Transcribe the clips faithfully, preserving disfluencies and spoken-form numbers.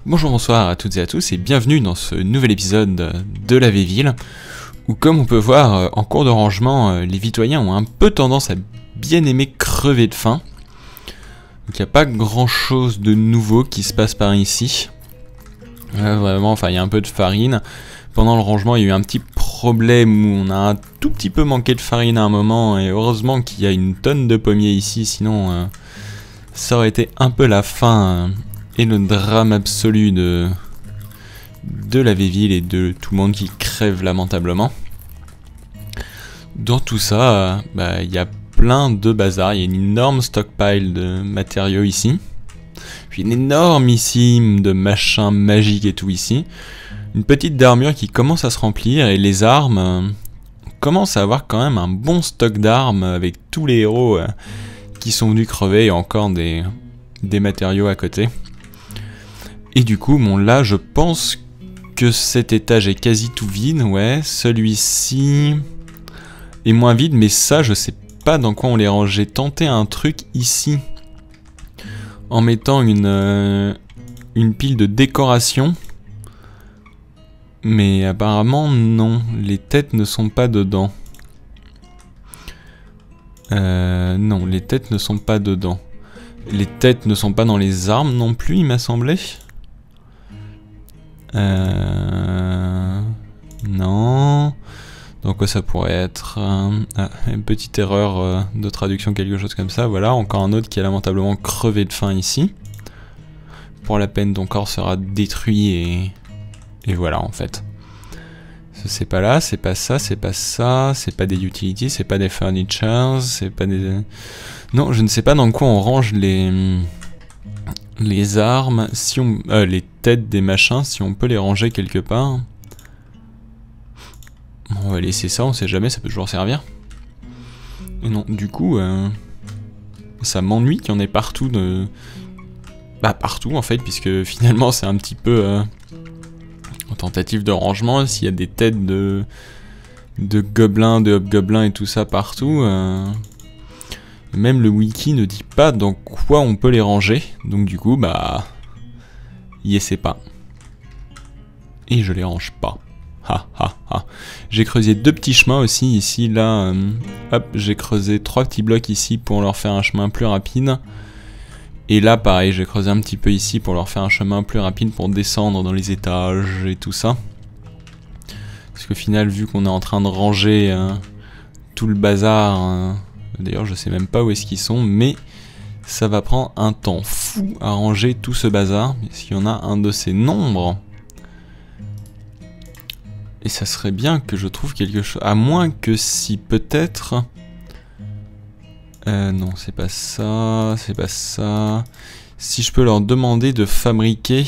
Bonjour, bonsoir à toutes et à tous et bienvenue dans ce nouvel épisode de la V-Ville où, comme on peut voir en cours de rangement, les Vitoyens ont un peu tendance à bien aimer crever de faim. Donc il n'y a pas grand chose de nouveau qui se passe par ici. Euh, vraiment, enfin il y a un peu de farine. Pendant le rangement il y a eu un petit problème où on a un tout petit peu manqué de farine à un moment et heureusement qu'il y a une tonne de pommiers ici, sinon euh, ça aurait été un peu la fin. Euh, Et le drame absolu de, de la V-Ville et de tout le monde qui crève lamentablement. Dans tout ça, il bah, y a plein de bazar. Il y a une énorme stockpile de matériaux ici. Puis une énormissime de machins magiques et tout ici. Une petite d'armure qui commence à se remplir et les armes... Euh, on commence à avoir quand même un bon stock d'armes avec tous les héros euh, qui sont venus crever et encore des, des matériaux à côté. Et du coup, bon là, je pense que cet étage est quasi tout vide, ouais. Celui-ci est moins vide, mais ça, je sais pas dans quoi on les range. J'ai tenté un truc ici, en mettant une, euh, une pile de décoration. Mais apparemment, non. Les têtes ne sont pas dedans. Euh, non, les têtes ne sont pas dedans. Les têtes ne sont pas dans les armes non plus, il m'a semblé. Euh... Non. Donc quoi ça pourrait être euh... ah, une petite erreur euh, de traduction, quelque chose comme ça. Voilà, encore un autre qui a lamentablement crevé de faim ici. Pour la peine, ton corps sera détruit et... Et voilà en fait. C'est pas là, c'est pas ça, c'est pas ça, c'est pas des utilities, c'est pas des furnitures, c'est pas des... Non, je ne sais pas dans quoi on range les... Les armes, si on, euh, les têtes des machins, si on peut les ranger quelque part. On va laisser ça, on sait jamais, ça peut toujours servir. Et non, du coup, euh, ça m'ennuie qu'il y en ait partout de... Bah partout en fait, puisque finalement c'est un petit peu euh, en tentative de rangement. S'il y a des têtes de, de gobelins, de hobgoblins et tout ça partout... Euh... Même le wiki ne dit pas dans quoi on peut les ranger, donc du coup, bah... y essaie pas. Et je les range pas. Ha ha ha. J'ai creusé deux petits chemins aussi, ici, là. Euh, hop, j'ai creusé trois petits blocs ici pour leur faire un chemin plus rapide. Et là, pareil, j'ai creusé un petit peu ici pour leur faire un chemin plus rapide pour descendre dans les étages et tout ça. Parce qu'au final, vu qu'on est en train de ranger euh, tout le bazar... Euh, D'ailleurs, je sais même pas où est-ce qu'ils sont, mais ça va prendre un temps fou à ranger tout ce bazar, parce qu'il y en a un de ces nombres. Et ça serait bien que je trouve quelque chose, à moins que si peut-être... Euh, non, c'est pas ça, c'est pas ça... Si je peux leur demander de fabriquer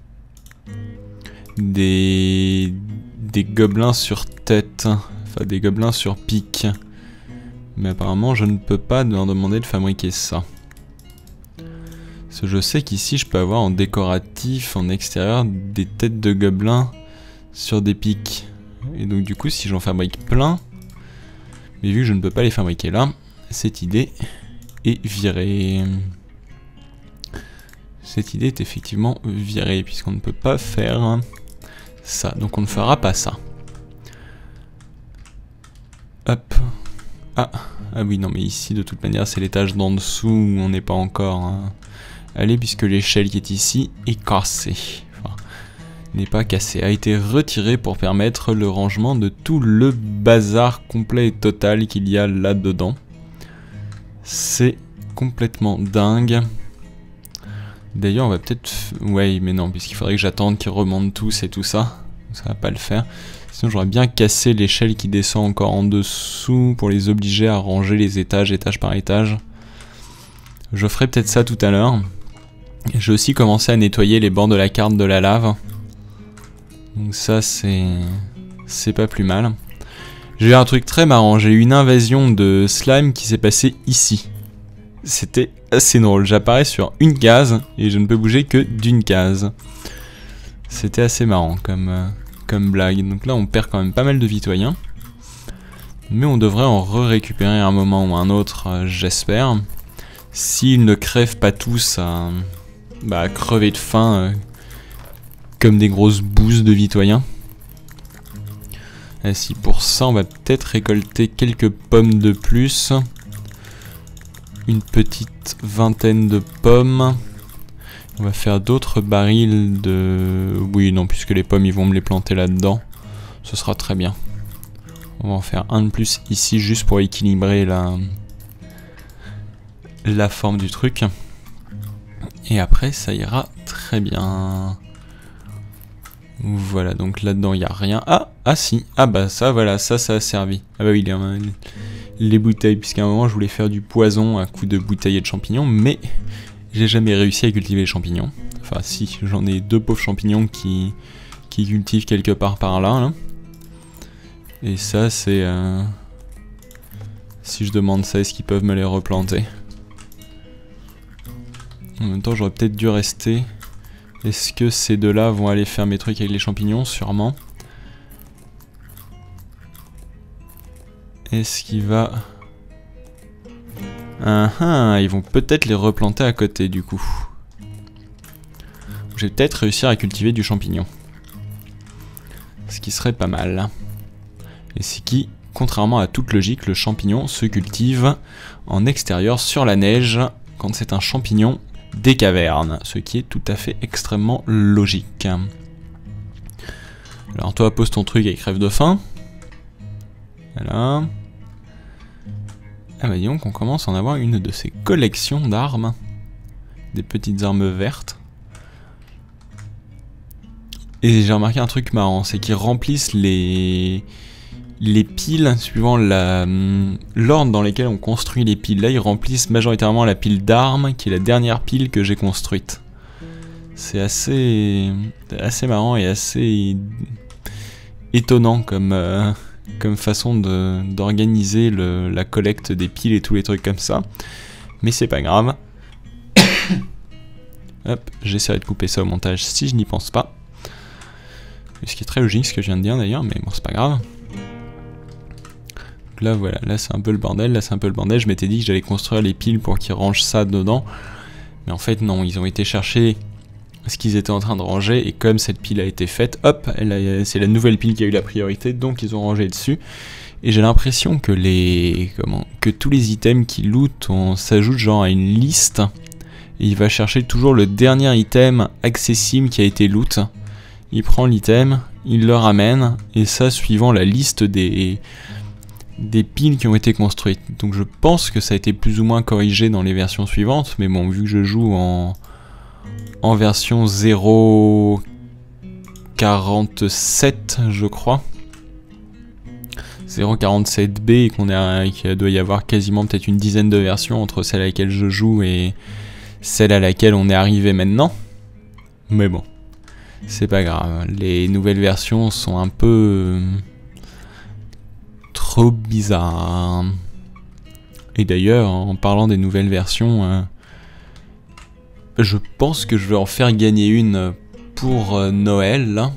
des... des gobelins sur tête, enfin des gobelins sur pique. Mais apparemment, je ne peux pas leur demander de fabriquer ça. Parce que je sais qu'ici, je peux avoir en décoratif, en extérieur, des têtes de gobelins sur des pics. Et donc du coup, si j'en fabrique plein, mais vu que je ne peux pas les fabriquer là, cette idée est virée. Cette idée est effectivement virée, puisqu'on ne peut pas faire ça. Donc on ne fera pas ça. Hop. Ah, ah oui, non mais ici de toute manière c'est l'étage d'en dessous où on n'est pas encore hein, allé, puisque l'échelle qui est ici est cassée. Enfin, n'est pas cassée, a été retirée pour permettre le rangement de tout le bazar complet et total qu'il y a là-dedans. C'est complètement dingue. D'ailleurs on va peut-être... Ouais mais non, puisqu'il faudrait que j'attende qu'ils remontent tous et tout ça. Ça va pas le faire. Sinon j'aurais bien cassé l'échelle qui descend encore en dessous pour les obliger à ranger les étages, étage par étage. Je ferai peut-être ça tout à l'heure. J'ai aussi commencé à nettoyer les bords de la carte de la lave. Donc ça c'est... c'est pas plus mal. J'ai eu un truc très marrant, j'ai eu une invasion de slime qui s'est passée ici. C'était assez drôle, j'apparais sur une case et je ne peux bouger que d'une case. C'était assez marrant comme... Euh... comme blague. Donc là on perd quand même pas mal de Vitoyens, mais on devrait en re-récupérer un moment ou un autre, euh, j'espère, s'ils ne crèvent pas tous à, bah, à crever de faim euh, comme des grosses bouses de vitoyens. Et si pour ça, on va peut-être récolter quelques pommes de plus. Une petite vingtaine de pommes. On va faire d'autres barils de... Oui, non, puisque les pommes, ils vont me les planter là-dedans. Ce sera très bien. On va en faire un de plus ici, juste pour équilibrer la... la forme du truc. Et après, ça ira très bien. Voilà, donc là-dedans, il n'y a rien. Ah, ah si, ah bah ça, voilà, ça, ça a servi. Ah bah oui, les, les bouteilles, puisqu'à un moment, je voulais faire du poison à coup de bouteilles et de champignons, mais j'ai jamais réussi à cultiver les champignons. Enfin, si, j'en ai deux pauvres champignons qui, qui cultivent quelque part par là. là. Et ça, c'est... Euh... Si je demande ça, est-ce qu'ils peuvent me les replanter? En même temps, j'aurais peut-être dû rester... Est-ce que ces deux-là vont aller faire mes trucs avec les champignons? Sûrement. Est-ce qu'il va... Ah ah, ils vont peut-être les replanter à côté du coup. Je vais peut-être réussir à cultiver du champignon. Ce qui serait pas mal. Et c'est qui, contrairement à toute logique, le champignon se cultive en extérieur sur la neige quand c'est un champignon des cavernes, ce qui est tout à fait extrêmement logique. Alors toi, pose ton truc et crève de faim. Voilà. Ah bah dis donc, on commence à en avoir une de ces collections d'armes. Des petites armes vertes. Et j'ai remarqué un truc marrant, c'est qu'ils remplissent les... les piles, suivant la l'ordre dans lequel on construit les piles. Là, ils remplissent majoritairement la pile d'armes, qui est la dernière pile que j'ai construite. C'est assez... assez marrant et assez... étonnant comme, euh, comme façon de d'organiser la collecte des piles et tous les trucs comme ça. Mais c'est pas grave. Hop, j'essaierai de couper ça au montage si je n'y pense pas. Ce qui est très logique ce que je viens de dire d'ailleurs, mais bon, c'est pas grave. Donc là, voilà, là c'est un peu le bordel, là c'est un peu le bordel. Je m'étais dit que j'allais construire les piles pour qu'ils rangent ça dedans. Mais en fait, non, ils ont été chercher ce qu'ils étaient en train de ranger, et comme cette pile a été faite, hop, c'est la nouvelle pile qui a eu la priorité, donc ils ont rangé dessus. Et j'ai l'impression que les comment que tous les items qui lootent, on s'ajoute genre à une liste, et il va chercher toujours le dernier item accessible qui a été loot. Il prend l'item, il le ramène, et ça suivant la liste des, des piles qui ont été construites. Donc je pense que ça a été plus ou moins corrigé dans les versions suivantes, mais bon, vu que je joue en, en version zéro quarante-sept, je crois, zéro quarante-sept B, et qu'on a, qu'il doit y avoir quasiment peut-être une dizaine de versions entre celle à laquelle je joue et celle à laquelle on est arrivé maintenant. Mais bon. C'est pas grave, les nouvelles versions sont un peu euh, trop bizarres. Et d'ailleurs, en parlant des nouvelles versions, euh, je pense que je vais en faire gagner une pour euh, Noël. Là.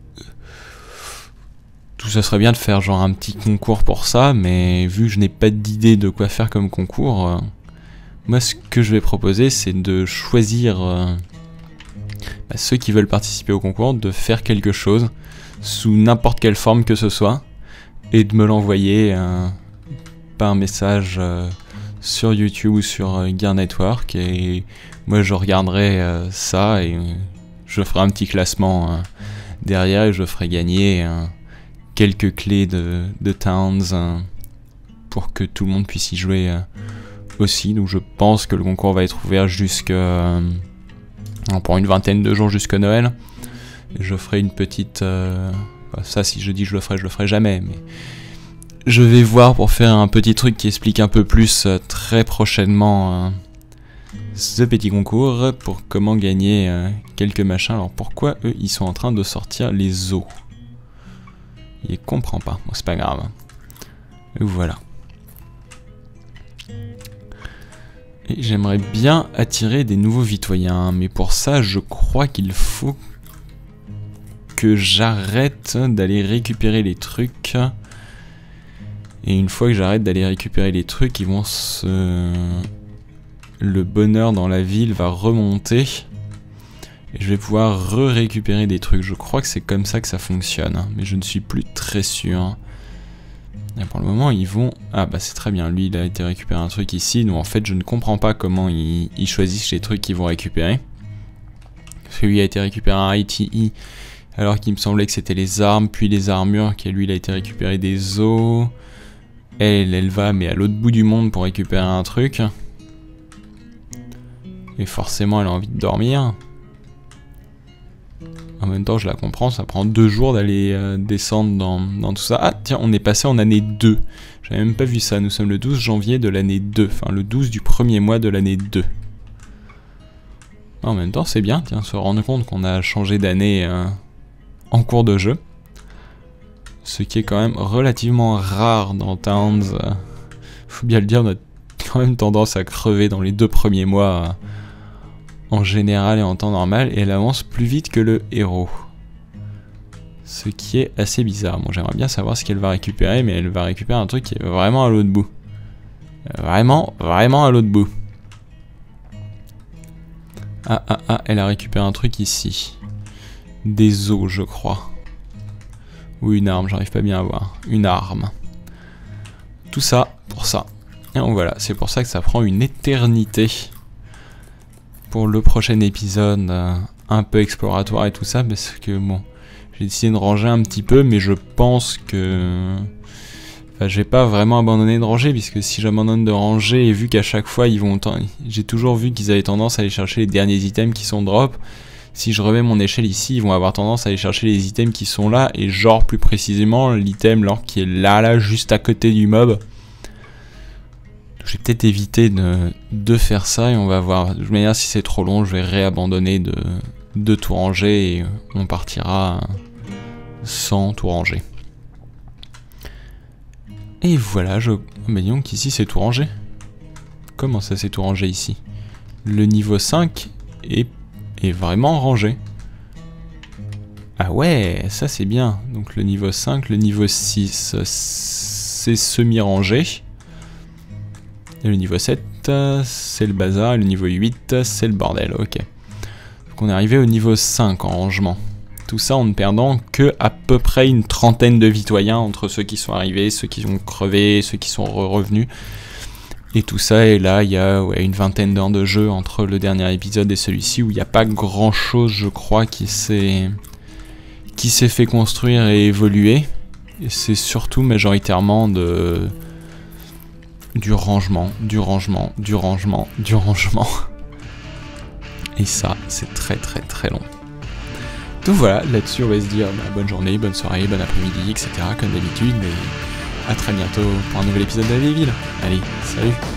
Tout ça serait bien de faire genre un petit concours pour ça, mais vu que je n'ai pas d'idée de quoi faire comme concours, euh, moi ce que je vais proposer c'est de choisir... Euh, Bah, ceux qui veulent participer au concours, de faire quelque chose sous n'importe quelle forme que ce soit et de me l'envoyer euh, par message euh, sur YouTube ou sur euh, Gear Network, et moi je regarderai euh, ça et je ferai un petit classement euh, derrière, et je ferai gagner euh, quelques clés de, de Towns euh, pour que tout le monde puisse y jouer euh, aussi. Donc je pense que le concours va être ouvert jusqu'à... Euh, pour une vingtaine de jours jusqu'à Noël. Je ferai une petite... Euh, ça, si je dis je le ferai, je le ferai jamais, mais... Je vais voir pour faire un petit truc qui explique un peu plus euh, très prochainement euh, ce petit concours, pour comment gagner euh, quelques machins. Alors pourquoi eux, ils sont en train de sortir les os? Ils comprennent pas, bon, c'est pas grave. Et voilà. Et j'aimerais bien attirer des nouveaux vitoyens, mais pour ça, je crois qu'il faut que j'arrête d'aller récupérer les trucs. Et une fois que j'arrête d'aller récupérer les trucs, ils vont se... le bonheur dans la ville va remonter. Et je vais pouvoir re-récupérer des trucs. Je crois que c'est comme ça que ça fonctionne. Hein, mais je ne suis plus très sûr. Et pour le moment, ils vont... Ah bah c'est très bien. Lui, il a été récupérer un truc ici. Donc en fait, je ne comprends pas comment ils, ils choisissent les trucs qu'ils vont récupérer. Parce que lui a été récupérer un I T E. Alors qu'il me semblait que c'était les armes, puis les armures. Qui lui, il a été récupérer des os. Elle, elle va, mais à l'autre bout du monde pour récupérer un truc. Et forcément, elle a envie de dormir. En même temps, je la comprends, ça prend deux jours d'aller euh, descendre dans, dans tout ça. Ah, tiens, on est passé en année deux. J'avais même pas vu ça. Nous sommes le douze janvier de l'année deux. Enfin, le douze du premier mois de l'année deux. En même temps, c'est bien, tiens, se rendre compte qu'on a changé d'année euh, en cours de jeu. Ce qui est quand même relativement rare dans Towns. Euh, faut bien le dire, on a quand même tendance à crever dans les deux premiers mois. Euh, en général et en temps normal, et elle avance plus vite que le héros. Ce qui est assez bizarre. Bon, j'aimerais bien savoir ce qu'elle va récupérer, mais elle va récupérer un truc qui est vraiment à l'autre bout. Vraiment, vraiment à l'autre bout. Ah, ah, ah, elle a récupéré un truc ici. Des os, je crois. Ou une arme, j'arrive pas bien à voir. Une arme. Tout ça, pour ça. Et donc voilà, c'est pour ça que ça prend une éternité. Pour le prochain épisode euh, un peu exploratoire et tout ça, parce que bon, j'ai décidé de ranger un petit peu, mais je pense que... Enfin, je vais pas vraiment abandonner de ranger, puisque si j'abandonne de ranger, et vu qu'à chaque fois, ils vont... J'ai toujours vu qu'ils avaient tendance à aller chercher les derniers items qui sont drop. Si je remets mon échelle ici, ils vont avoir tendance à aller chercher les items qui sont là, et genre plus précisément, l'item là, qui est là, là, juste à côté du mob. Je vais peut-être éviter de, de faire ça et on va voir. De toute manière, si c'est trop long, je vais réabandonner de, de tout ranger et on partira sans tout ranger. Et voilà, je... Mais disons qu'ici c'est tout rangé. Comment ça c'est tout rangé ici? Le niveau cinq est, est vraiment rangé. Ah ouais, ça c'est bien. Donc le niveau cinq, le niveau six, c'est semi-rangé. Et le niveau sept, c'est le bazar, et le niveau huit, c'est le bordel, ok. Donc on est arrivé au niveau cinq en rangement. Tout ça en ne perdant que à peu près une trentaine de citoyens entre ceux qui sont arrivés, ceux qui ont crevé, ceux qui sont re revenus. Et tout ça, et là il y a ouais, une vingtaine d'heures de jeu entre le dernier épisode et celui-ci, où il n'y a pas grand chose, je crois, qui s'est qui s'est fait construire et évoluer. Et c'est surtout majoritairement de... Du rangement, du rangement, du rangement, du rangement. Et ça, c'est très très très long. Donc voilà, là-dessus on va se dire bah, bonne journée, bonne soirée, bon après-midi, et cetera. Comme d'habitude, et à très bientôt pour un nouvel épisode de la vieille ville. Allez, salut!